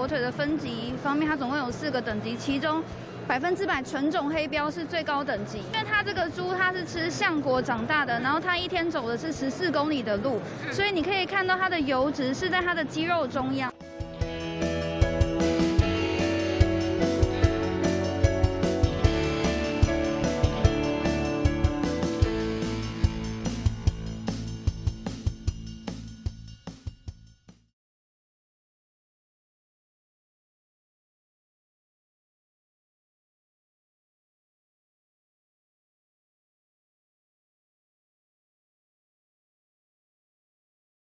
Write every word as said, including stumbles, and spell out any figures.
火腿的分级方面，它总共有四个等级，其中百分之百纯种黑标是最高等级，因为它这个猪它是吃橡果长大的，然后它一天走的是十四公里的路，所以你可以看到它的油脂是在它的肌肉中央。